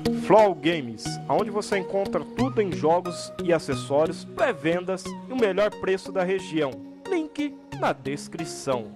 Flow Games, onde você encontra tudo em jogos e acessórios, pré-vendas e o melhor preço da região. Link na descrição.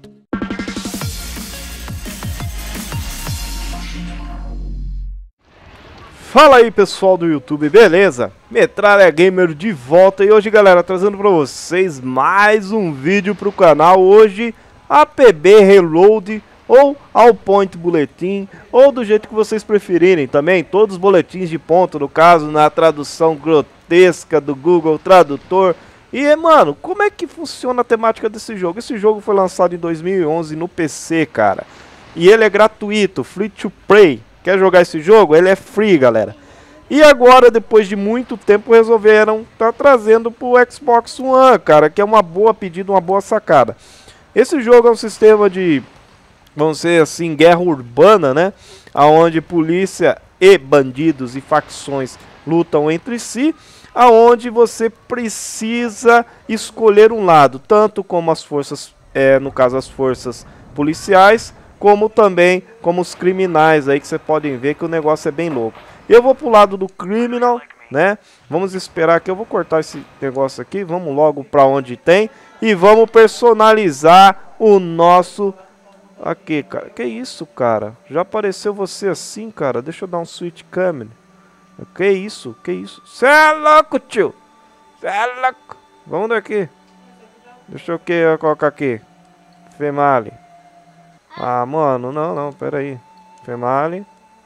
Fala aí pessoal do YouTube, beleza? Metralha Gamer de volta e hoje galera, trazendo pra vocês mais um vídeo pro canal. Hoje APB Reload ou All Point Bulletin, ou do jeito que vocês preferirem também, todos os boletins de ponto, no caso, na tradução grotesca do Google Tradutor. E mano, como é que funciona a temática desse jogo? Esse jogo foi lançado em 2011 no PC, cara, e ele é gratuito, free to play. Quer jogar esse jogo? Ele é free, galera. E agora, depois de muito tempo, resolveram estar trazendo pro Xbox One, cara, que é uma boa pedida, uma boa sacada. Esse jogo é um sistema de, vamos dizer assim, guerra urbana, né? Aonde polícia e bandidos e facções lutam entre si, aonde você precisa escolher um lado, tanto como as forças, no caso as forças policiais, como também como os criminais aí, que vocês podem ver que o negócio é bem louco. Eu vou pro lado do criminal, né? Vamos esperar que eu vou cortar esse negócio aqui, vamos logo para onde tem e vamos personalizar o nosso aqui, cara. Que isso, cara? Já apareceu você assim, cara? Deixa eu dar um switch camera. Que isso? Que isso? Cê é louco, tio! Cê é louco! Vamos daqui. Deixa eu colocar aqui. Female. Ah, mano, não, pera aí. Female.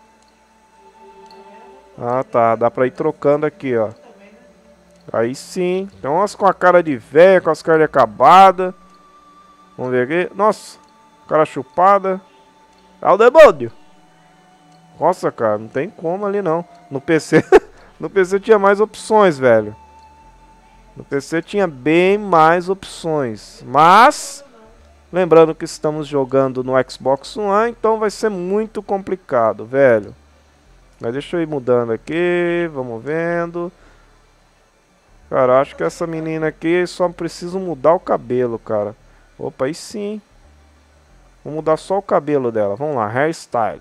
Ah, tá. Dá pra ir trocando aqui, ó. Aí sim. Então, umas com a cara de velha, com as caras acabadas. Vamos ver aqui. Nossa, cara chupada. É o demônio. Nossa, cara, não tem como ali não. No PC, no PC tinha mais opções, velho. No PC tinha bem mais opções. Mas, lembrando que estamos jogando no Xbox One, então vai ser muito complicado, velho. Mas deixa eu ir mudando aqui, vamos vendo. Cara, acho que essa menina aqui só preciso mudar o cabelo, cara. Opa, aí sim. Vou mudar só o cabelo dela. Vamos lá, hairstyle.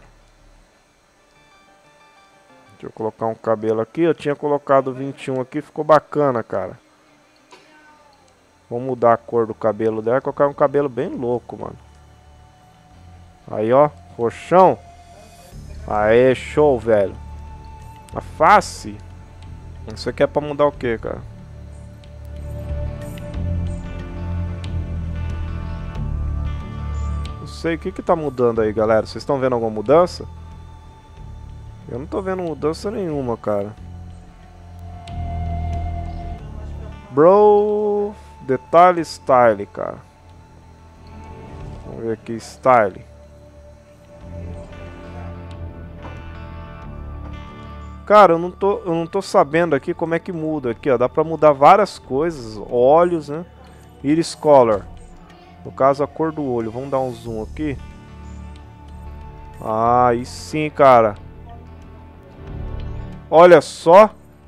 Deixa eu colocar um cabelo aqui. Eu tinha colocado 21 aqui, ficou bacana, cara. Vou mudar a cor do cabelo dela, colocar um cabelo bem louco, mano. Aí, ó, roxão. Aê, show, velho. A face. Isso aqui é pra mudar o que, cara? Não sei, o que que tá mudando aí, galera? Vocês estão vendo alguma mudança? Eu não tô vendo mudança nenhuma, cara. Bro, detalhe style, cara. Vamos ver aqui, style. Cara, eu não tô sabendo aqui como é que muda aqui, ó. Dá pra mudar várias coisas, olhos, né? Iris color. No caso, a cor do olho. Vamos dar um zoom aqui. Ah, aí sim, cara. Olha só.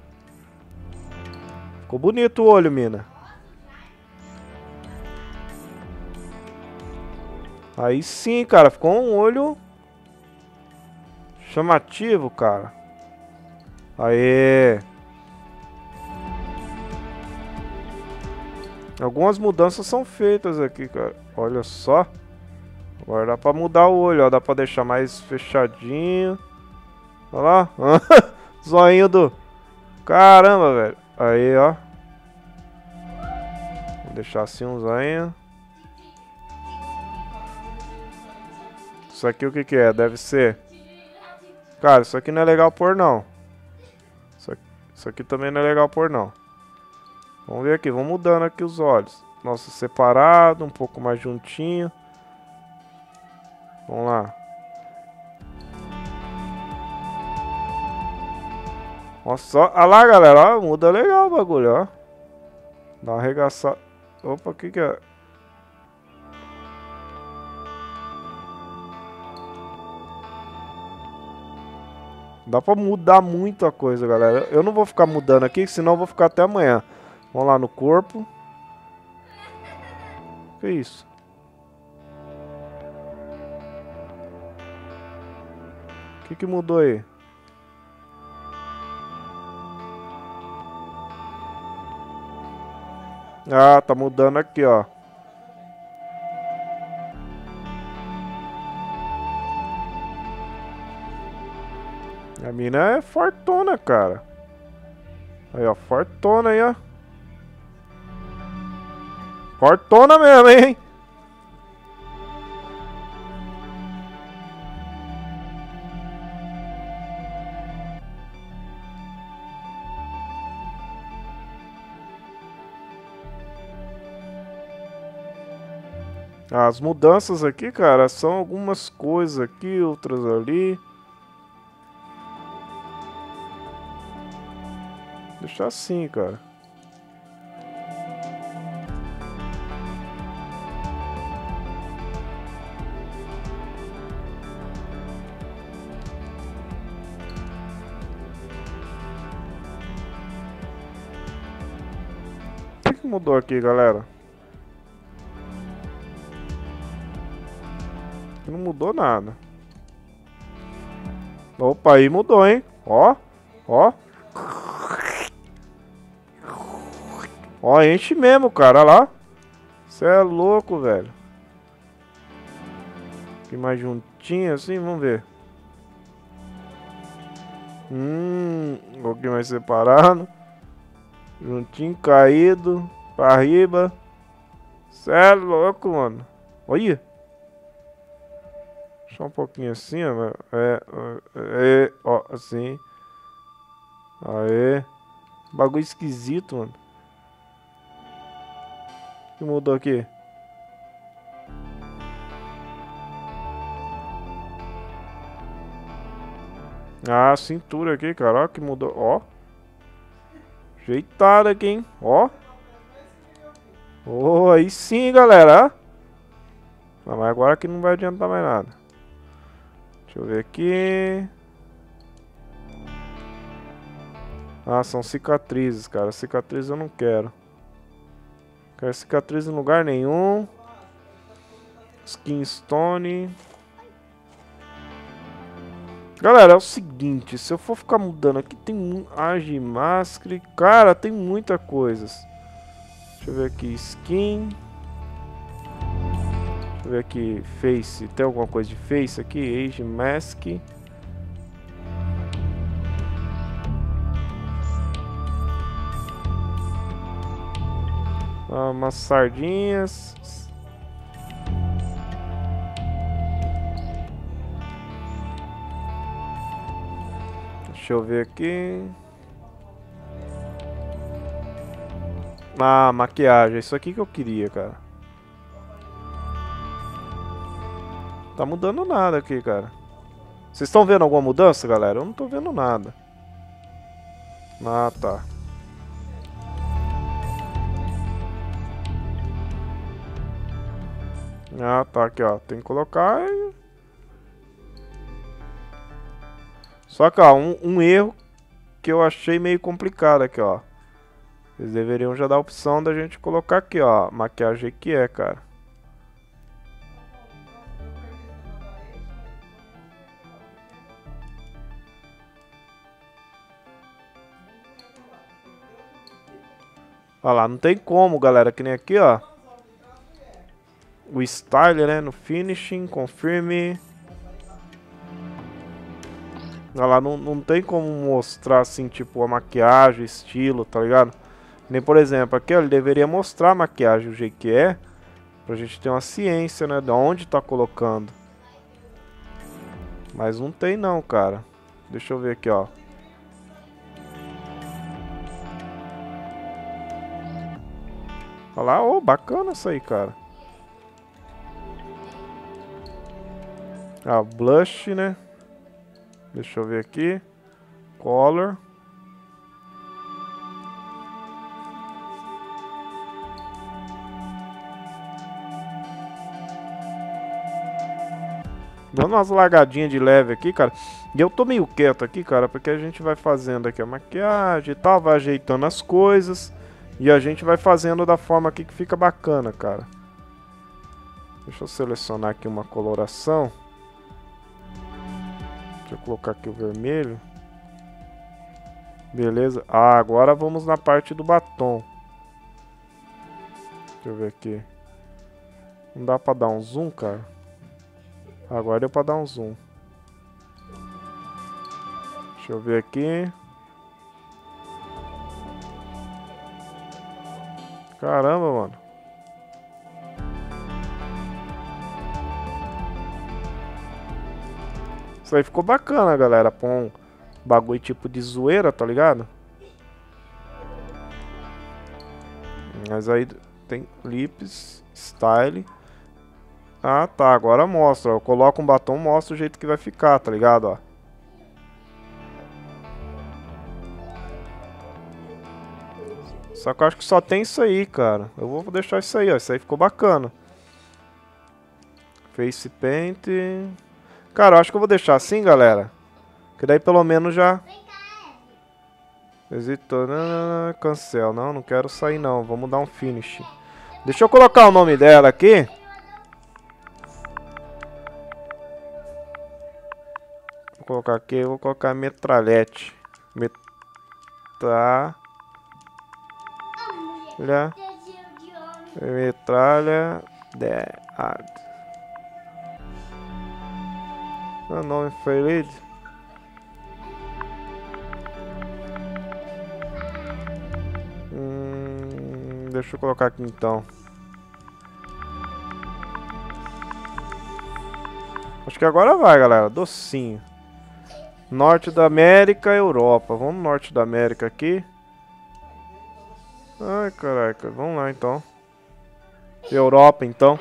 Ficou bonito o olho, mina. Aí sim, cara. Ficou um olho chamativo, cara. Aê. Algumas mudanças são feitas aqui, cara. Olha só. Agora dá pra mudar o olho, ó. Dá pra deixar mais fechadinho. Olha lá. Zoinho do... Caramba, velho. Aí, ó. Vou deixar assim um zoinho. Isso aqui o que que é? Deve ser... Cara, isso aqui não é legal pôr, não. Isso aqui também não é legal pôr, não. Vamos ver aqui. Vamos mudando aqui os olhos. Nossa, separado. Um pouco mais juntinho. Vamos lá. Nossa, olha lá, galera, ó, muda legal o bagulho, ó. Dá uma arregaçada. Opa, o que que é? Dá pra mudar muita coisa, galera. Eu não vou ficar mudando aqui, senão eu vou ficar até amanhã. Vamos lá no corpo. Que isso? O que que mudou aí? Ah, tá mudando aqui, ó. A mina é fortuna, cara. Aí, ó, fortuna aí, ó. Fortuna mesmo, hein? As mudanças aqui, cara, são algumas coisas aqui, outras ali. Deixar assim, cara. O que mudou aqui, galera? Não mudou nada. Opa, aí mudou, hein? Ó, ó. Ó, enche mesmo, cara, olha lá. Você é louco, velho. Aqui mais juntinho assim, vamos ver. Um pouquinho mais separado. Juntinho, caído. Pra riba. Cê é louco, mano. Olha. Só um pouquinho assim, ó. Ó, assim. Aê. Bagulho esquisito, mano. O que mudou aqui? Ah, a cintura aqui, cara. Ó, que mudou. Ó. Ajeitado aqui, hein? Ó. Oh, aí sim, galera. Ah, mas agora aqui não vai adiantar mais nada. Deixa eu ver aqui. Ah, são cicatrizes, cara. Cicatrizes eu não quero. Quero cicatriz em lugar nenhum. Skin Stone. Galera, é o seguinte. Se eu for ficar mudando aqui, tem Agimascre. Cara, tem muita coisa. Deixa eu ver aqui. Skin. Deixa eu ver aqui. Face. Tem alguma coisa de face aqui? Age Mask. Umas sardinhas. Deixa eu ver aqui. Ah, maquiagem. Isso aqui que eu queria, cara. Tá mudando nada aqui, cara. Vocês estão vendo alguma mudança, galera? Eu não tô vendo nada. Ah, tá. Ah, tá, aqui, ó. Tem que colocar. Só que, ó, um erro que eu achei meio complicado aqui, ó. Eles deveriam já dar a opção da gente colocar aqui, ó. Maquiagem que é, cara. Olha lá, não tem como, galera. Que nem aqui, ó. O style, né? No finishing, confirme. Olha lá, não tem como mostrar assim, tipo, a maquiagem, estilo, tá ligado? Nem, por exemplo, aqui ó, ele deveria mostrar a maquiagem, o jeito que é, pra gente ter uma ciência, né, de onde tá colocando. Mas não tem não, cara. Deixa eu ver aqui, ó. Olha lá, ô, bacana isso aí, cara. Ah, blush, né? Deixa eu ver aqui. Color. Dando umas largadinhas de leve aqui, cara. E eu tô meio quieto aqui, cara, porque a gente vai fazendo aqui a maquiagem e tal, vai ajeitando as coisas. E a gente vai fazendo da forma aqui que fica bacana, cara. Deixa eu selecionar aqui uma coloração. Deixa eu colocar aqui o vermelho. Beleza. Ah, agora vamos na parte do batom. Deixa eu ver aqui. Não dá pra dar um zoom, cara? Agora deu pra dar um zoom. Deixa eu ver aqui. Caramba, mano. Isso aí ficou bacana, galera. Pra um bagulho tipo de zoeira, tá ligado? Mas aí tem lips, style. Ah, tá. Agora mostra. Eu coloco um batom, mostra o jeito que vai ficar, tá ligado? Ó. Só que eu acho que só tem isso aí, cara. Eu vou deixar isso aí, ó. Isso aí ficou bacana. Face paint. Cara, eu acho que eu vou deixar assim, galera. Que daí pelo menos já... Visitor, cancel. Não, não quero sair não. Vamos dar um finish. Deixa eu colocar o nome dela aqui. Vou colocar aqui, eu vou colocar metralhete. Metralha Dead. O nome feliz. Deixa eu colocar aqui então. Acho que agora vai, galera. Docinho. Norte da América, Europa. Vamos no Norte da América aqui. Ai, caraca. Vamos lá, então. Europa, então.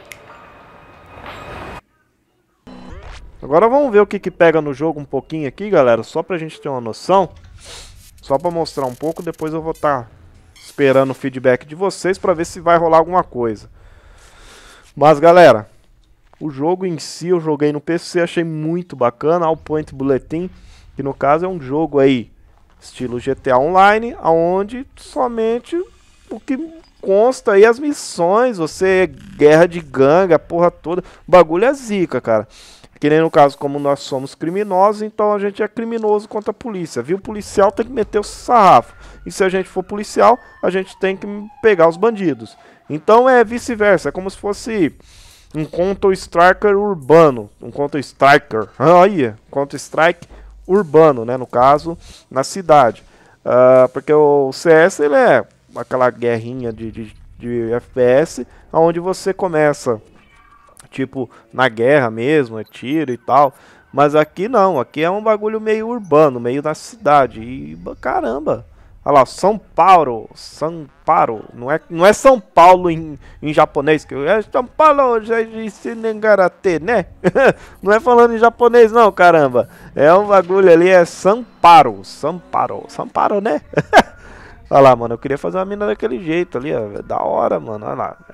Agora vamos ver o que pega no jogo um pouquinho aqui, galera. Só pra gente ter uma noção. Só pra mostrar um pouco. Depois eu vou estar esperando o feedback de vocês pra ver se vai rolar alguma coisa. Mas, galera, o jogo em si eu joguei no PC. Achei muito bacana. All Point Bulletin. Que no caso é um jogo aí, estilo GTA Online, onde somente o que consta aí as missões, você guerra de gangue, a porra toda, o bagulho é zica, cara. Que nem no caso, como nós somos criminosos, então a gente é criminoso contra a polícia, viu? O policial tem que meter o sarrafo, e se a gente for policial, a gente tem que pegar os bandidos. Então é vice-versa, é como se fosse um Counter-Strike urbano, um Counter-Striker, olha, Counter-Strike urbano, né, no caso, na cidade. Porque o CS, ele é aquela guerrinha de FPS, onde você começa, tipo, na guerra mesmo, é tiro e tal. Mas aqui não, aqui é um bagulho meio urbano, meio da cidade. E caramba, olha lá, São Paulo, não é São Paulo em japonês, que é São Paulo, já disse Nengarate, né? Não é falando em japonês não, caramba. É um bagulho ali, é São Paulo, né? Olha lá, mano, eu queria fazer uma mina daquele jeito ali, ó, da hora, mano, olha lá.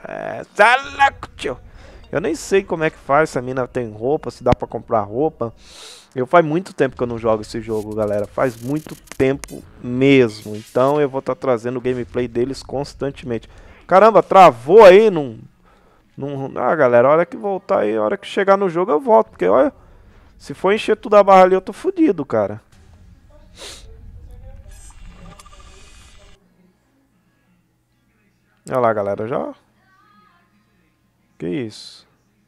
Eu nem sei como é que faz, se a mina tem roupa, se dá pra comprar roupa. Faz muito tempo que eu não jogo esse jogo, galera. Faz muito tempo mesmo. Então eu vou estar trazendo o gameplay deles constantemente. Caramba, travou aí Ah, galera, a hora que voltar aí, a hora que chegar no jogo eu volto. Porque, olha, se for encher tudo a barra ali, eu tô fudido, cara. Olha lá, galera, já... Que isso?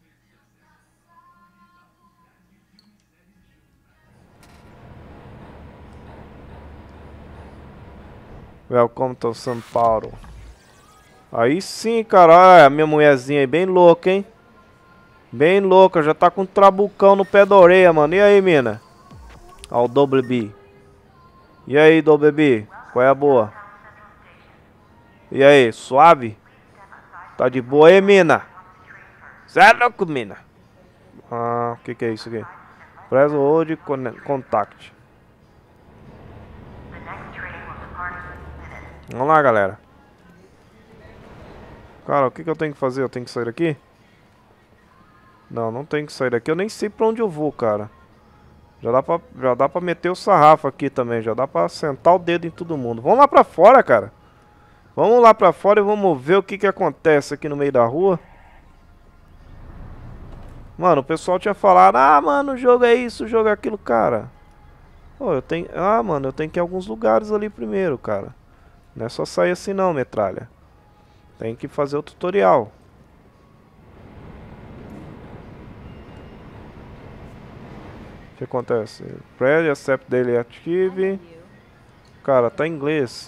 Welcome to São Paulo. Aí sim, cara. Olha a minha mulherzinha aí, bem louca, hein? Bem louca, já tá com um trabucão no pé da orelha, mano. E aí, mina? Ó, o Double B. E aí, Double B? Qual é a boa? E aí, suave? Tá de boa aí, mina? Cê é louco, mina? Ah, o que é isso aqui? Press hold contact. Vamos lá, galera. Cara, o que eu tenho que fazer? Eu tenho que sair daqui? Não, não tenho que sair daqui. Eu nem sei pra onde eu vou, cara. Já dá pra meter o sarrafo aqui também. Já dá pra sentar o dedo em todo mundo. Vamos lá pra fora, cara. Vamos lá pra fora e vamos ver o que acontece aqui no meio da rua. Mano, o pessoal tinha falado, ah, mano, o jogo é isso, o jogo é aquilo, cara. Pô, eu tenho... Ah, mano, eu tenho que ir em alguns lugares ali primeiro, cara. Não é só sair assim não, metralha. Tem que fazer o tutorial. O que acontece? Ready, accept daily active. Cara, tá em inglês.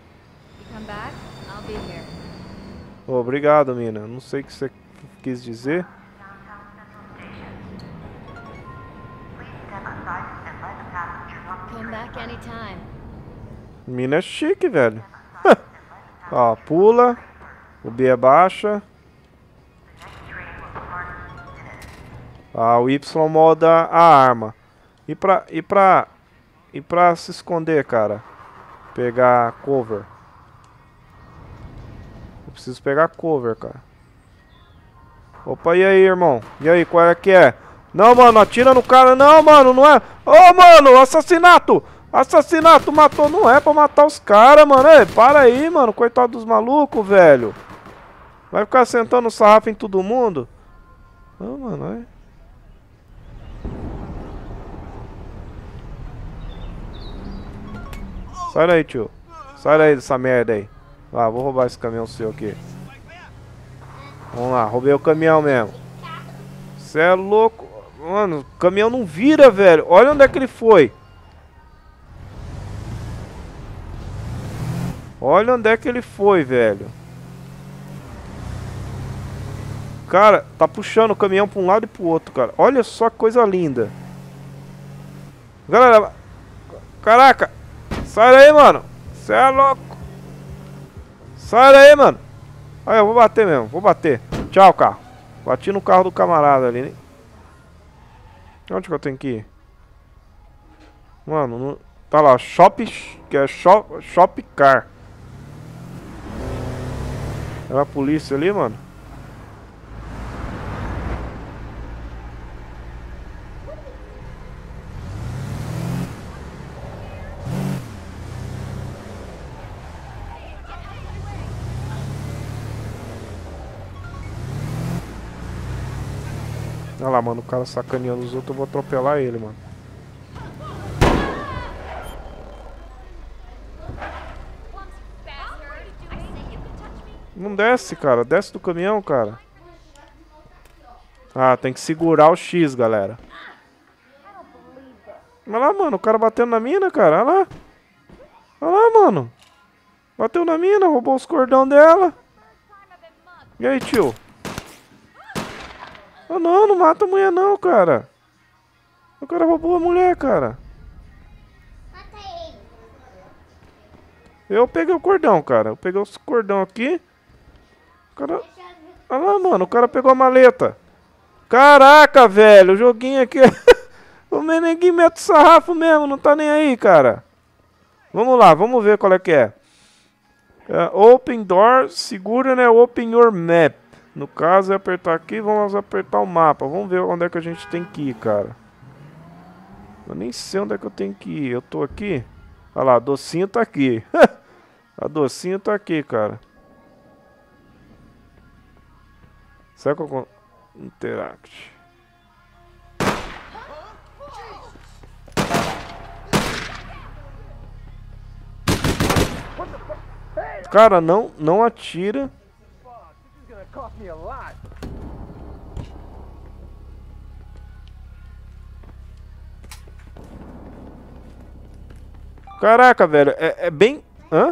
Obrigado, mina. Não sei o que você quis dizer. Mina é chique, velho. Ó, pula. O B abaixa. Ah, o Y molda a arma. E pra se esconder, cara? Pegar cover. Eu preciso pegar cover, cara. Opa, e aí, irmão? E aí, qual é que é? Não, mano, atira no cara. Não, mano, não é. Ô, mano, assassinato! Assassinato, matou. Não é pra matar os caras, mano. Ei, para aí, mano. Coitado dos malucos, velho. Vai ficar sentando o sarrafo em todo mundo? Não, mano, é. Sai daí, tio. Sai daí dessa merda aí. Ah, vou roubar esse caminhão seu aqui. Vamos lá, roubei o caminhão mesmo. Você é louco. Mano, o caminhão não vira, velho. Olha onde é que ele foi. Olha onde é que ele foi, velho. Cara, tá puxando o caminhão pra um lado e pro outro, cara. Olha só que coisa linda. Galera, caraca. Sai daí, mano. Você é louco. Sai daí, mano. Aí, eu vou bater mesmo. Vou bater. Tchau, carro. Bati no carro do camarada ali, né? Onde que eu tenho que ir? Mano, não... tá lá. Shop... Que é shop car. Era a polícia ali, mano. Olha lá, mano, o cara sacaneando os outros, eu vou atropelar ele, mano. Não desce, cara. Desce do caminhão, cara. Ah, tem que segurar o X, galera. Olha lá, mano, o cara batendo na mina, cara. Olha lá. Olha lá, mano. Bateu na mina, roubou os cordão dela. E aí, tio? Ah, não, não mata a mulher não, cara. O cara roubou a mulher, cara. Mata ele. Eu peguei o cordão, cara. Eu peguei os cordão aqui. O cara... Olha lá, mano, o cara pegou a maleta. Caraca, velho, o joguinho aqui... O Meneguinho mete o sarrafo mesmo, não tá nem aí, cara. Vamos lá, vamos ver qual é que é. Open door, segura, né? Open your map. No caso é apertar aqui, vamos apertar o mapa. Vamos ver onde é que a gente tem que ir, cara. Eu nem sei onde é que eu tenho que ir. Eu tô aqui. Olha lá, a docinho tá aqui. A docinho tá aqui, cara. Será que eu... Interact. Cara, não atira. Caraca, velho, é bem... Hã?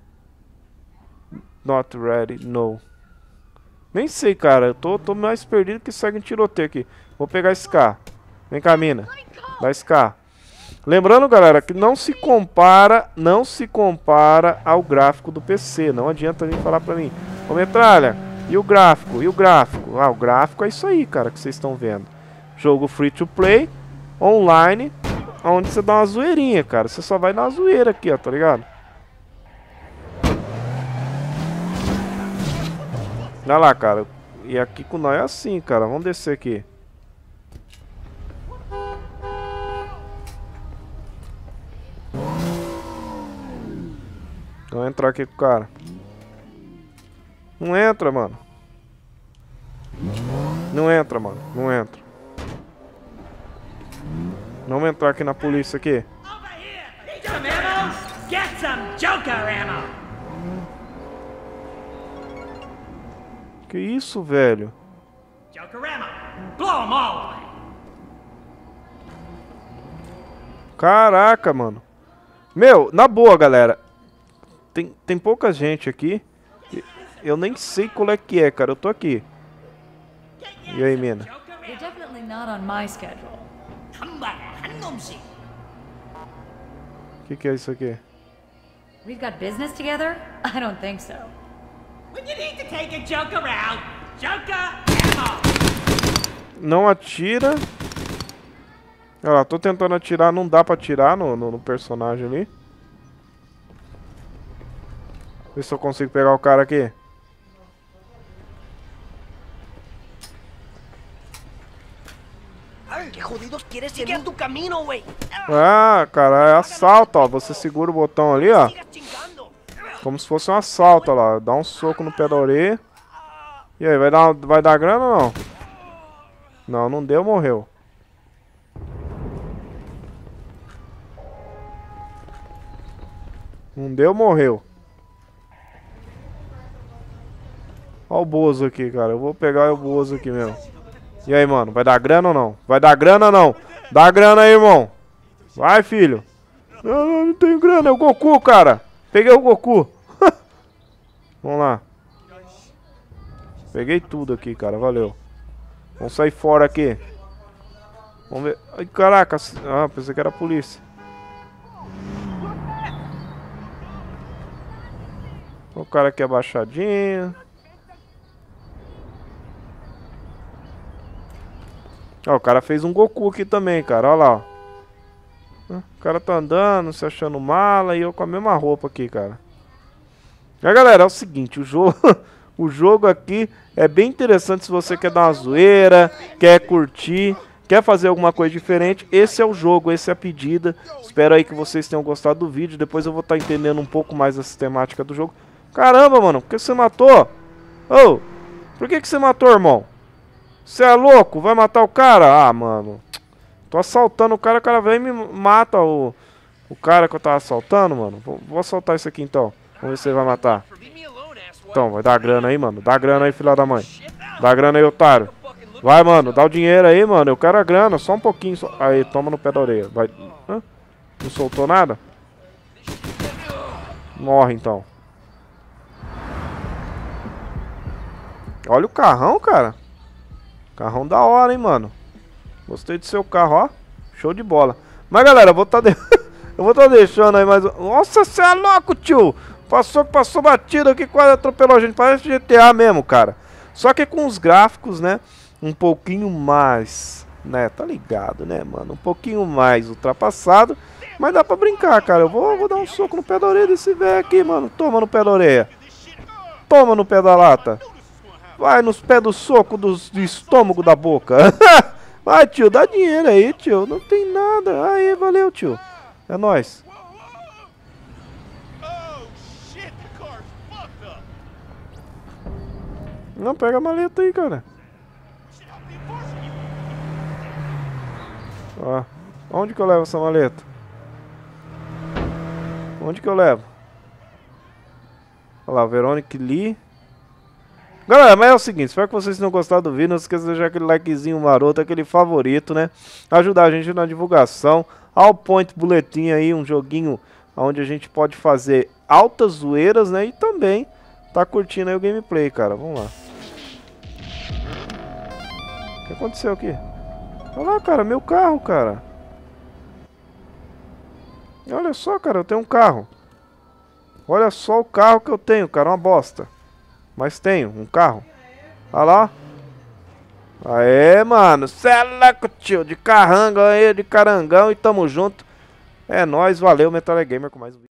Not ready, no. Nem sei, cara, eu tô mais perdido que segue em tiroteio aqui. Vou pegar esse carro. Vem cá, mina. Dá esse carro. Lembrando, galera, que não se compara ao gráfico do PC. Não adianta vir falar pra mim: ô metralha, e o gráfico? E o gráfico? Ah, o gráfico é isso aí, cara, que vocês estão vendo. Jogo free to play, online, onde você dá uma zoeirinha, cara. Você só vai dar uma zoeira aqui, ó, tá ligado? Olha lá, cara. E aqui com nós é assim, cara. Vamos descer aqui. Vamos entrar aqui com o cara. Não entra, mano. Não entra, mano. Não entra. Vamos entrar aqui na polícia aqui. Que isso, velho? Caraca, mano. Meu, na boa, galera. Tem pouca gente aqui. Eu nem sei qual é que é, cara. Eu tô aqui. E aí, mina? Que é isso aqui? We've got business together? I don't think so. When you need to take a Joker out, Joker ammo. Não atira. Olha lá, tô tentando atirar, não dá pra atirar no personagem ali. Ver se eu consigo pegar o cara aqui. Que jodidos quieres seguir tu caminho, güey? Ah, cara, é assalto, ó. Você segura o botão ali, ó. Como se fosse um assalto, ó lá. Dá um soco no pé da orelha. E aí, vai dar grana ou não? Não, não deu, morreu. Não deu, morreu. Olha o Bozo aqui, cara. Eu vou pegar o Bozo aqui mesmo. E aí, mano, vai dar grana ou não? Vai dar grana ou não? Dá grana aí, irmão. Vai, filho. Não tenho grana, é o Goku, cara. Peguei o Goku. Vamos lá. Peguei tudo aqui, cara, valeu. Vamos sair fora aqui. Vamos ver. Ai, caraca. Ah, pensei que era a polícia. O cara aqui abaixadinho. Ó, o cara fez um Goku aqui também, cara. Ó lá, ó. O cara tá andando, se achando mala e eu com a mesma roupa aqui, cara. E galera, é o seguinte, o jogo, o jogo aqui é bem interessante se você quer dar uma zoeira, quer curtir, quer fazer alguma coisa diferente. Esse é o jogo, essa é a pedida. Espero aí que vocês tenham gostado do vídeo. Depois eu vou estar entendendo um pouco mais a sistemática do jogo. Caramba, mano, por que você matou? Ô, por que você matou, irmão? Você é louco? Vai matar o cara? Ah, mano. Tô assaltando o cara vem e me mata o cara que eu tava assaltando, mano. Vou assaltar isso aqui então. Vamos ver se ele vai matar. Então, vai dar grana aí, mano. Dá grana aí, filha da mãe. Dá grana aí, otário. Vai, mano. Dá o dinheiro aí, mano. Eu quero a grana. Só um pouquinho. Só. Aí, toma no pé da orelha. Vai. Hã? Não soltou nada? Morre, então. Olha o carrão, cara. Carrão da hora, hein, mano. Gostei do seu carro, ó. Show de bola. Mas, galera, eu vou tá deixando aí mais... Nossa, você é louco, tio. Passou batido aqui, quase atropelou a gente. Parece GTA mesmo, cara. Só que com os gráficos, né, um pouquinho mais, né, tá ligado, né, mano? Um pouquinho mais ultrapassado. Mas dá pra brincar, cara. Eu vou dar um soco no pé da orelha desse velho aqui, mano. Toma no pé da orelha. Toma no pé da lata. Vai nos pés do soco do estômago da boca. Vai, tio, dá dinheiro aí, tio. Não tem nada. Aí, valeu, tio. É nóis. Não, pega a maleta aí, cara. Ó, onde que eu levo essa maleta? Onde que eu levo? Olha lá, Veronic Lee. Galera, mas é o seguinte, espero que vocês tenham gostado do vídeo. Não se esqueça de deixar aquele likezinho maroto, aquele favorito, né? Ajudar a gente na divulgação. All Point Bulletin aí, um joguinho onde a gente pode fazer altas zoeiras, né? E também tá curtindo aí o gameplay, cara. Vamos lá. O que aconteceu aqui? Olha lá, cara, meu carro, cara. Olha só, cara, eu tenho um carro. Olha só o carro que eu tenho, cara, uma bosta. Mas tenho um carro. Olha lá. Aê, mano. Cê é louco, tio. De carranga aí, de carangão. E tamo junto. É nóis, valeu, Metal Gamer com mais um vídeo.